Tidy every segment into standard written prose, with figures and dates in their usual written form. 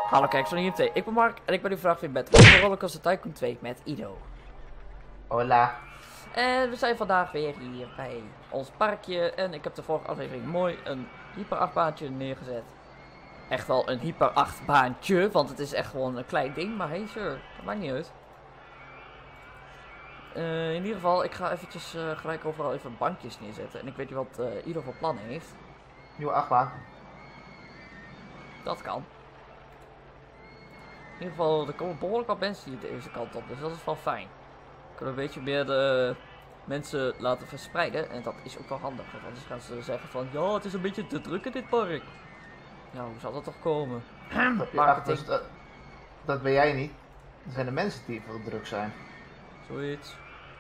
Hallo kijkers van IMT, ik ben Mark en ik ben nu vandaag weer met Super Rollercoaster Tycoon 2 met Ido. Hola. En we zijn vandaag weer hier bij ons parkje en ik heb de vorige aflevering mooi een hyperachtbaantje neergezet. Echt wel een hyperachtbaantje, want het is echt gewoon een klein ding, maar hey sure, dat maakt niet uit. In ieder geval, ik ga eventjes gelijk overal even bankjes neerzetten en ik weet niet wat Ido voor plannen heeft. Nieuwe achtbaan. Dat kan. In ieder geval, er komen behoorlijk wat mensen hier deze kant op, dus dat is wel fijn. We kunnen een beetje meer de mensen laten verspreiden en dat is ook wel handig. Want anders gaan ze zeggen van, ja, het is een beetje te druk in dit park. Ja, hoe zal dat toch komen? Marketing. Dat ben jij niet. Dat zijn de mensen die veel druk zijn. Zoiets.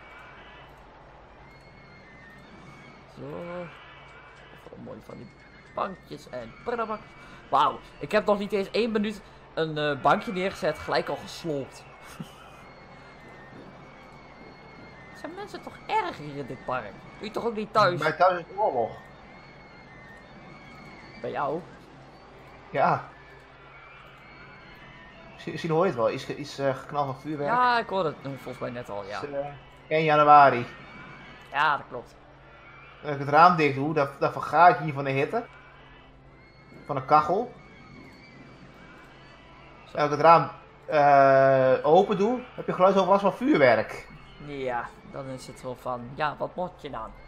Zo. Even mooi van die bankjes en prullenbak. Wauw, ik heb nog niet eens 1 minuut een bankje neergezet, gelijk al gesloopt. Zijn mensen toch erg hier in dit park? Doe je toch ook niet thuis? Maar thuis is de oorlog. Bij jou? Ja. Misschien hoor je het wel. Iets geknal van vuurwerk. Ja, ik hoorde het volgens mij net al, ja. Het is, 1 januari. Ja, dat klopt. Als ik het raam dicht doe, dan verga ik hier van de hitte. Van de kachel. Zo. Als ik het raam open doe, heb je geluidsoverlast van vuurwerk. Ja, dan is het wel van, ja, wat moet je dan?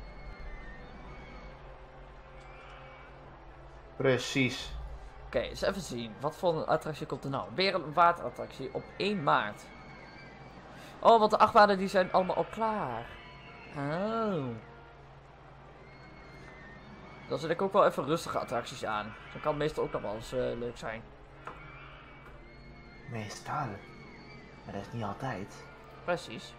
Precies. Oké, eens even zien. Wat voor een attractie komt er nou? Weer een waterattractie op 1 maart. Oh, want de achtbanen die zijn allemaal al klaar. Oh. Dan zet ik ook wel even rustige attracties aan. Dan kan het meestal ook nog wel eens leuk zijn. Meestal. Maar dat is niet altijd. Precies.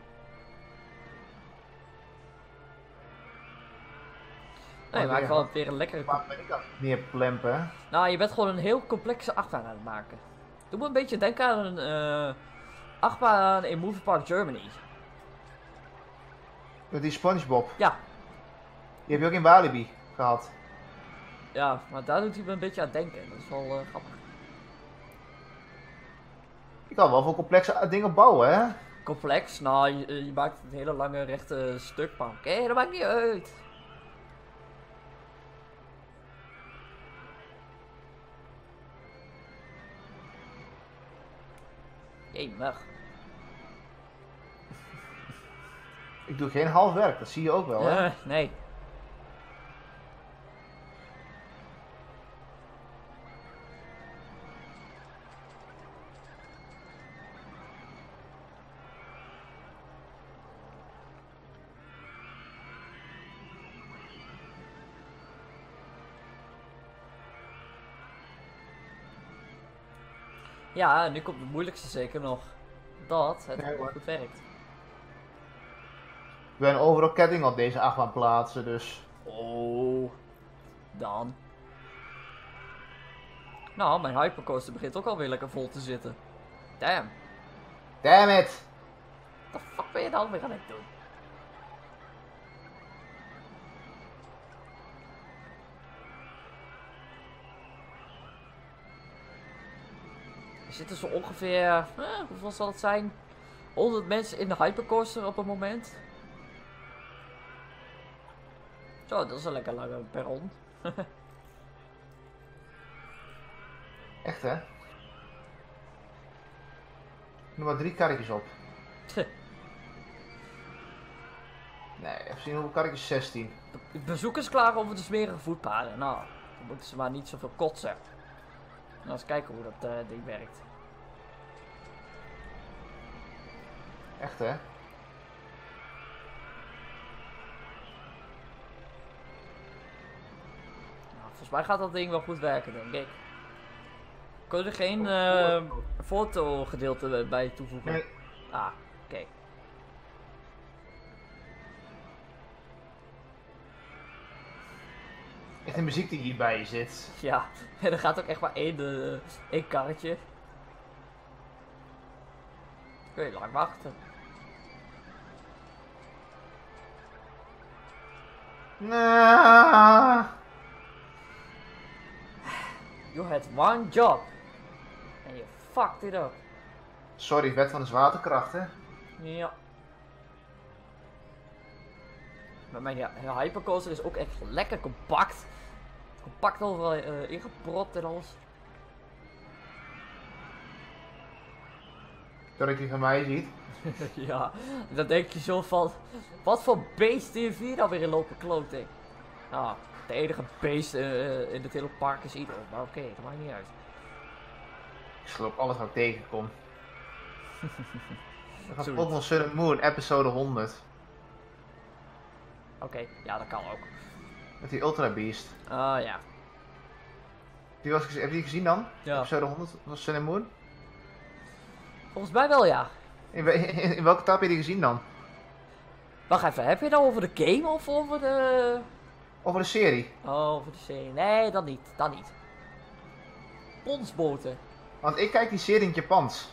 Nee, maar ik wel weer een lekkere... Waar ben ik dan meer plempen? Nou, je bent gewoon een heel complexe achtbaan aan het maken. Doe me een beetje denken aan een achtbaan in Movie Park Germany. Met die SpongeBob. Ja, Die heb je ook in Walibi gehad. ja, maar daar doet hij me een beetje aan denken. Dat is wel grappig. Je kan wel voor complexe dingen bouwen, hè? Complex? Nou, je maakt een hele lange rechte stuk, maar oké, dat maakt niet uit. Jemig. Ik doe geen half werk, dat zie je ook wel, hè? Nee. Ja, nu komt het moeilijkste zeker nog. Dat het Nee, hoor. goed werkt. We zijn overal ketting op deze achtbaan plaatsen, dus... Oh. Dan. Nou, mijn hypercoaster begint ook alweer lekker vol te zitten. Damn. Damn it! Wat de fuck ben je dan weer aan het doen? Er zitten zo ongeveer, hoeveel zal het zijn? 100 mensen in de hypercoaster op het moment. Zo, dat is een lekker lange perron. Echt, hè? Noem maar 3 karretjes op. Nee, even zien hoeveel karretjes? 16. De bezoekers klagen over de smerige voetpaden. Nou, dan moeten ze maar niet zoveel kotsen. Nou, eens kijken hoe dat ding werkt. Echt, hè? Nou, volgens mij gaat dat ding wel goed werken, denk ik. Kun je er geen fotogedeelte bij toevoegen? Nee. Ah, oké. Echt de muziek die hierbij zit. Ja, en er gaat ook echt maar één karretje. Kun je lang wachten. Nah. You had one job. En je fucked dit up. Sorry, wet van de zwaartekracht, hè? Ja. Maar mijn hypercoaster is ook echt lekker compact. Compact overal ingepropt en alles. Dat je van mij ziet. Ja, dan denk je zo van, wat voor beest heeft hier nou weer in lopen kloten? Nou, de enige beest in het hele park is Ido, maar oké, dat maakt niet uit. Ik sloop alles wat ik tegenkom. Dan gaat Sorry. Pokémon Sun and Moon, episode 100. Oké, ja, dat kan ook. Met die Ultra Beast. Ah ja. Heb je die gezien dan? Ja. Episode 100 van Sun and Moon? Volgens mij wel, ja. In welke tab heb je die gezien dan? Wacht even, heb je het nou over de game of over de... Over de serie. Oh, over de serie. Nee, dan niet. Dan niet. Ponsboten. Want ik kijk die serie in het Japans.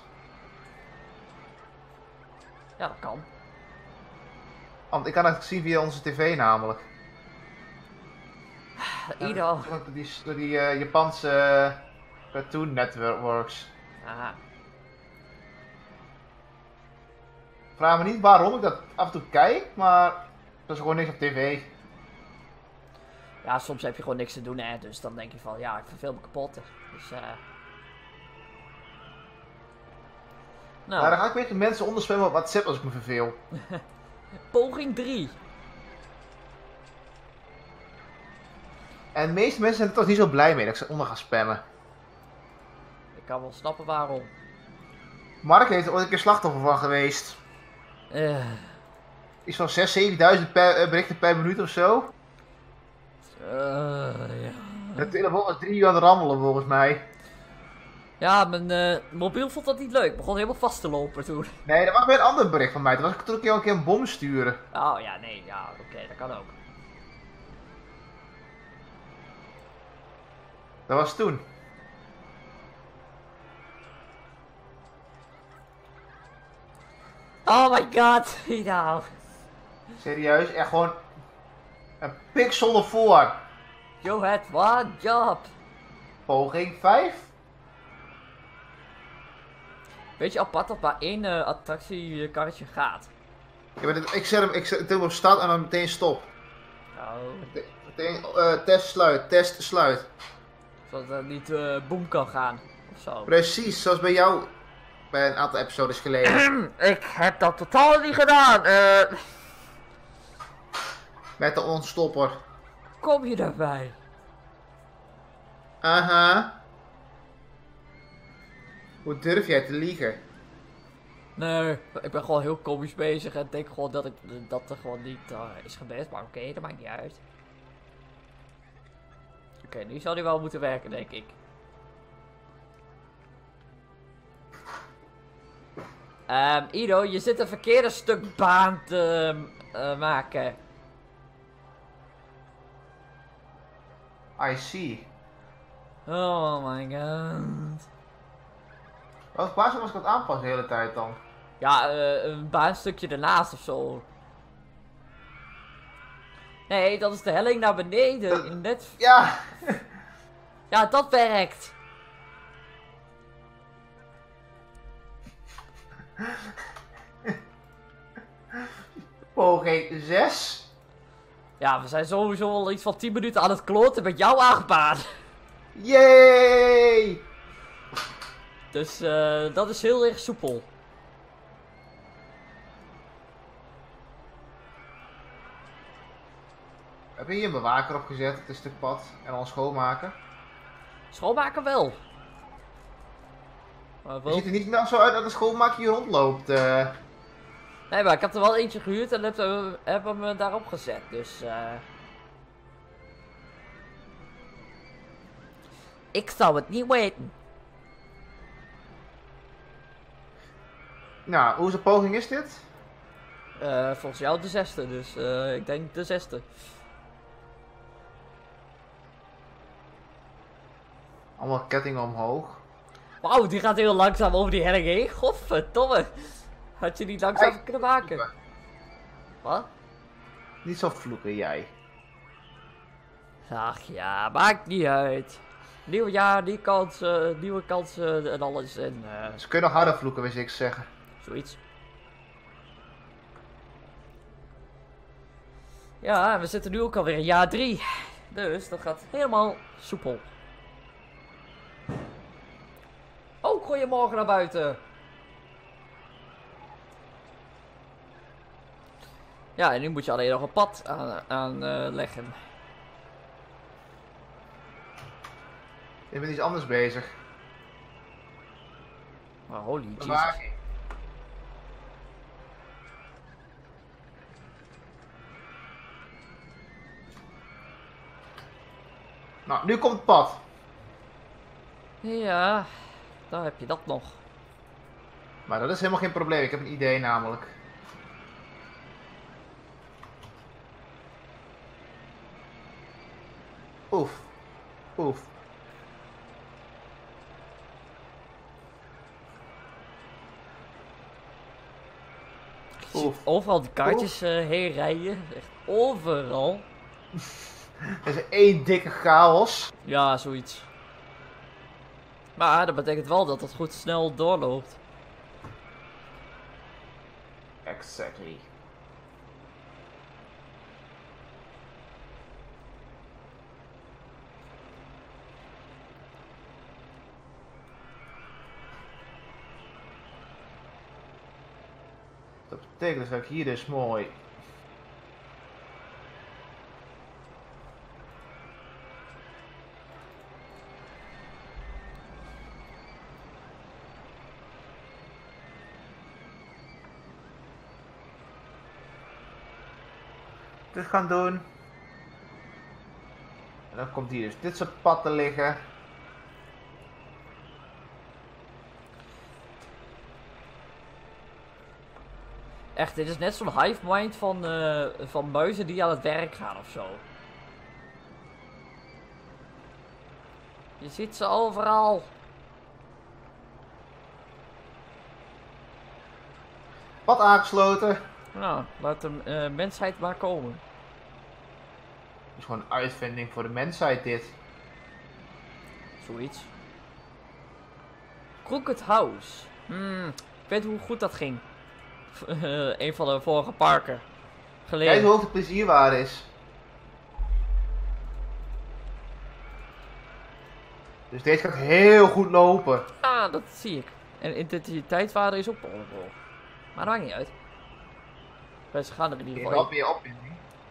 Ja, dat kan. Want ik kan het zien via onze tv namelijk. Ido. Door die Japanse Cartoon Networks. Aha. Vraag me niet waarom ik dat af en toe kijk, maar dat is gewoon niks op tv. Ja, soms heb je gewoon niks te doen, hè. Dus dan denk je van, ja, ik verveel me kapot. Dus, Nou, Maar dan ga ik weer de mensen onderspelen op WhatsApp als ik me verveel. poging 3. En de meeste mensen zijn er toch niet zo blij mee dat ik ze onder ga spammen. Ik kan wel snappen waarom. Mark heeft er ooit een keer slachtoffer van geweest. Iets van 6.000, 7.000 berichten per minuut of zo. Ja. De telefoon was 3 uur aan het rammelen volgens mij. Ja, mijn mobiel vond dat niet leuk. Ik begon helemaal vast te lopen toen. Nee, dat was weer een ander bericht van mij. Toen was ik toen een keer een bom sturen. Oh ja, nee, ja, oké, dat kan ook. Dat was toen. Oh my god, nou. Serieus, echt gewoon een pixel ervoor. You had one job. Poging 5. Weet je apart dat maar één attractiekarretje gaat? Ja, maar ik zet hem op start en dan meteen stop. Oh, Meteen test sluit. zodat het niet boom kan gaan. Of zo. Precies, zoals bij jou bij een aantal episodes geleden. Ik heb dat totaal niet gedaan. Met de ontstopper. Kom je daarbij? Aha. Hoe durf jij te liegen? Nee, ik ben gewoon heel komisch bezig en denk gewoon dat er gewoon niet is gebeurd. Maar oké, dat maakt niet uit. Oké, nu zou die wel moeten werken, denk ik. Ido, je zit een verkeerde stuk baan te maken. I see. Oh my god. Waarom was ik het aanpassen de hele tijd dan? Ja, een baanstukje ernaast of zo. Nee, dat is de helling naar beneden. Net... Ja! Ja, dat werkt. Poging 6. Ja, we zijn sowieso al iets van 10 minuten aan het kloten met jouw achtbaan. Yay! Dus dat is heel erg soepel. Heb je hier een bewaker op gezet op dit stuk pad en dan schoonmaken? Schoonmaken wel. Maar Het wel... ziet er niet nou zo uit dat de schoonmaker hier rondloopt. Nee, maar ik heb er wel eentje gehuurd en heb hem daarop gezet. Dus ik zou het niet weten. Nou, hoeveel poging is dit? Volgens jou de 6e, dus ik denk de 6e. Allemaal kettingen omhoog. Wauw, die gaat heel langzaam over die helling heen. Godverdomme. Had je niet langzaam kunnen maken? Wat? Niet zo vloeken jij. Ach ja, maakt niet uit. Nieuw jaar, nieuwe kansen en alles. En Ze kunnen nog harder vloeken, wist ik zeggen. zoiets. Ja, en we zitten nu ook alweer in jaar 3. Dus dat gaat helemaal soepel. Oh, goeiemorgen naar buiten. Ja, en nu moet je alleen nog een pad aanleggen. Ik ben iets anders bezig. Maar holy Jesus. Bewaking. Nou, nu komt het pad. Ja, daar heb je dat nog. Maar dat is helemaal geen probleem, ik heb een idee namelijk. Oef. Oef. Je ziet overal die kaartjes heen rijden. Echt overal. Het is één dikke chaos. Ja, zoiets. Maar dat betekent wel dat het goed snel doorloopt. Exactly. Dat betekent dus dat ik hier dus mooi dit gaan doen. En dan komt hier dus dit soort pad te liggen. Echt, dit is net zo'n hive mind van muizen die aan het werk gaan of zo. Je ziet ze overal. Pad aangesloten. Nou, laat de mensheid maar komen. Het is gewoon een uitvinding voor de mensheid dit. Zoiets. Crooked House. Ik weet hoe goed dat ging. Een van de vorige parken. Geleden. Kijk hoe hoog de plezierwaarde is. Dus deze gaat heel goed lopen. Ah, dat zie ik. En intensiteitswaarde is ook hoog. Maar dat maakt niet uit. Ze gaan er in ieder Hier geval wel weer opwinding.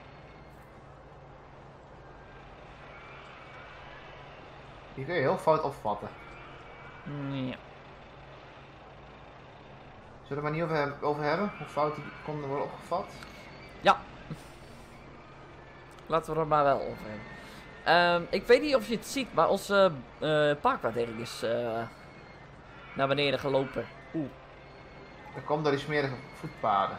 Die kun je heel fout opvatten. Ja. Zullen we het maar niet over hebben? Hoe fout die konden worden opgevat? Ja. Laten we er maar wel over hebben. Ik weet niet of je het ziet, maar onze parkwaardering is naar beneden gelopen. Oeh. Dat komt door die smerige voetpaden.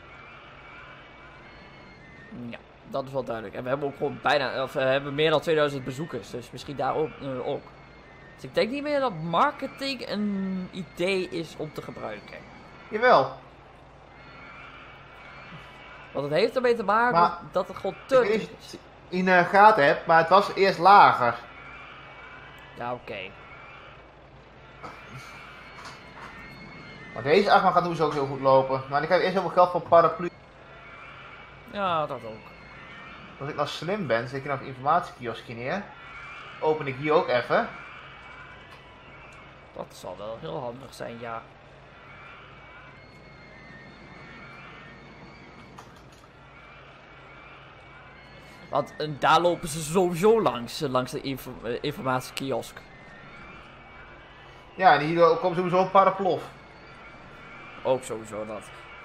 Ja, dat is wel duidelijk. En we hebben ook gewoon we hebben meer dan 2000 bezoekers, dus misschien daar ook. Dus ik denk niet meer dat marketing een idee is om te gebruiken. Jawel. Want het heeft ermee te maken Maar dat het gewoon Ik weet niet te... of je het in de gaten hebt, maar het was eerst lager. Ja, oké. Maar deze achtbaan gaat dus ook heel goed lopen. Maar ik heb eerst heel veel geld voor paraplu. Ja, dat ook. Als ik nou slim ben, zet ik nog een informatiekioskje neer. Open ik hier ook even. Dat zal wel heel handig zijn, ja. Want daar lopen ze sowieso langs de informatiekiosk. Ja, en hier komt sowieso een paraplof. Ook sowieso dat.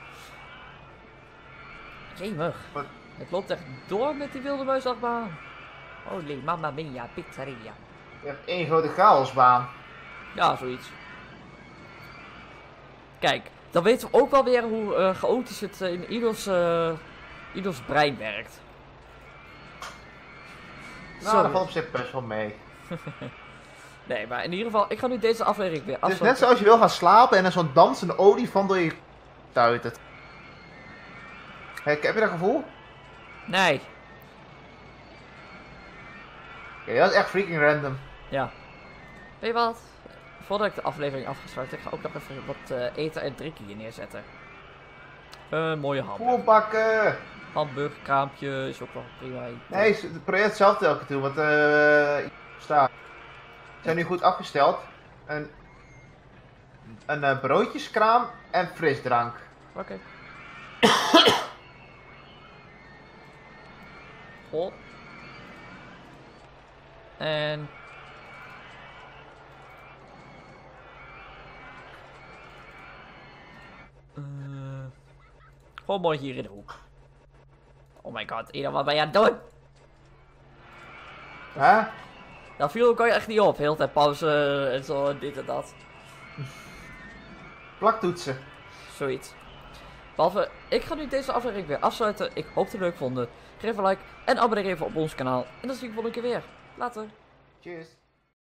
Jemig. Wat? Het loopt echt door met die wilde muisachtbaan. Holy mamma mia, pizzeria. Je hebt één grote chaosbaan. Ja, zoiets. Kijk, dan weten we ook wel weer hoe chaotisch het in ieders brein werkt. Nou, dat valt op zich best wel mee. Nee, maar in ieder geval, ik ga nu deze aflevering weer Het is afsluiten. net zoals je wil gaan slapen en er zo'n dansende olifant door je tuitert. Heb je dat gevoel? Nee. Ja, dat is echt freaking random. Ja. Weet je wat? Voordat ik de aflevering afgesluit, ik ga ook nog even wat eten en drinken hier neerzetten. Een mooie Voerbakken! hamburgerkraampje is ook wel prima. Nee, probeer het zelf telkens toe, want staat. Ze zijn nu goed afgesteld. Een broodjeskraam en frisdrank. Oké. Oh. En... gewoon mooi hier in de hoek. Oh my god, Ida, wat ben je aan het doen? Hè? Dat viel ook echt niet op. Heel de tijd pauze en zo en dit en dat. Plaktoetsen. Zoiets. Behalve, ik ga nu deze aflevering weer afsluiten. Ik hoop dat je het leuk vonden. Geef een like en abonneer even op ons kanaal. En dan zie ik je volgende keer weer. Later. Cheers.